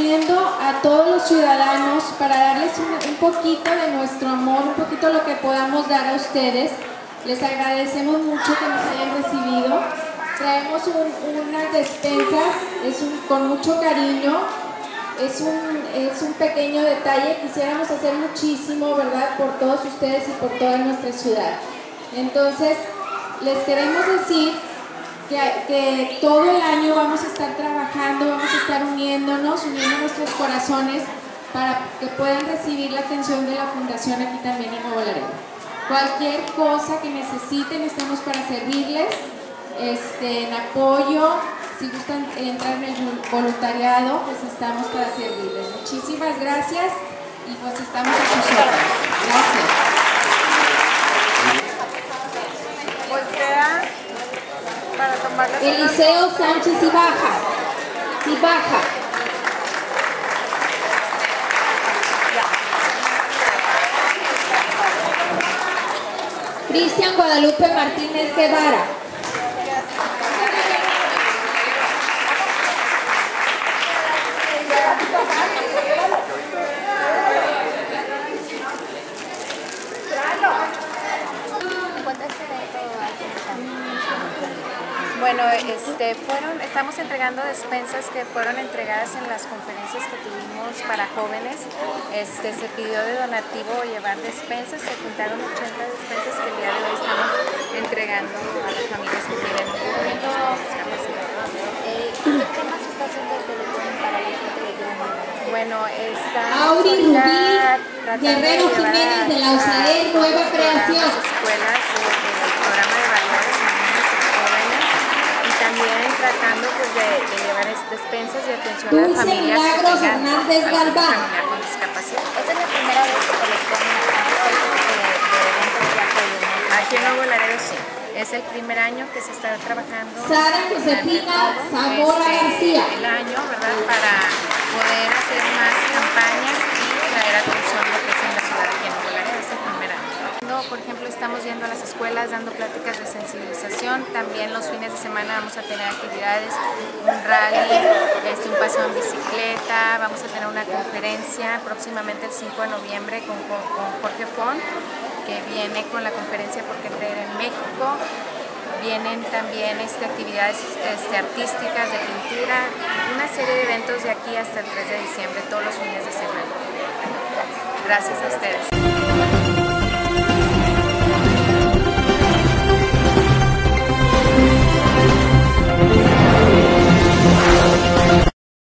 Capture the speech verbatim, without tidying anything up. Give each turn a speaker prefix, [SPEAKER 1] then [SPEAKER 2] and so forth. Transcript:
[SPEAKER 1] reuniendo a todos los ciudadanos para darles un, un poquito de nuestro amor, un poquito lo que podamos dar a ustedes. Les agradecemos mucho que nos hayan recibido. Traemos un, unas despensas, es un, con mucho cariño, es un, es un pequeño detalle. Quisiéramos hacer muchísimo, ¿verdad?, por todos ustedes y por toda nuestra ciudad. Entonces, les queremos decir que, que todo el año vamos a estar trabajando, vamos a estar uniéndonos, uniendo nuestros corazones para que puedan recibir la atención de la Fundación aquí también en Nuevo Laredo. Cualquier cosa que necesiten, estamos para servirles, este, en apoyo. Si gustan entrar en el voluntariado, pues estamos para servirles. Muchísimas gracias y pues estamos a sus órdenes. Gracias.
[SPEAKER 2] Para tomar las
[SPEAKER 1] Eliseo Sánchez y baja. Sí, baja. Cristian Guadalupe Martínez Guevara.
[SPEAKER 2] Bueno, este, fueron, estamos entregando despensas que fueron entregadas en las conferencias que tuvimos para jóvenes. Este, se pidió de donativo llevar despensas, se juntaron ochenta despensas que el día de hoy estamos entregando a las familias que tienen niños con discapacidad.
[SPEAKER 3] Eh, ¿Qué más está haciendo el Teletón para la gente de Grupo?
[SPEAKER 2] Bueno, está
[SPEAKER 1] Auri Rubí Guerrero Jiménez de la USAER Nueva Creación.
[SPEAKER 2] Escuelas del programa de valores en niños y jóvenes, y también tratando pues, de, de llevar despensas de atención a familias que tengan algún familiar con discapacidad.
[SPEAKER 3] Esta es la primera vez que Teletón hace este tipo de, de eventos que ha podido.
[SPEAKER 2] Aquí en Nuevo Laredo sí. Es el primer año que se está trabajando
[SPEAKER 1] Sara Josefina Zamora
[SPEAKER 2] este,
[SPEAKER 1] García.
[SPEAKER 2] el año, ¿verdad?, para poder hacer más campañas y traer atención a lo que es en la ciudad aquí en Nuevo Laredo. Es el primer año. Por ejemplo, estamos yendo a las escuelas dando pláticas de sensibilización. También los fines de semana vamos a tener actividades, un rally, este, un paseo en bicicleta. Vamos a tener una conferencia próximamente el cinco de noviembre con, con, con Jorge Font, que viene con la conferencia Por qué creer en México. Vienen también este, actividades este, artísticas, de pintura, una serie de eventos de aquí hasta el tres de diciembre, todos los fines de semana. Gracias a ustedes.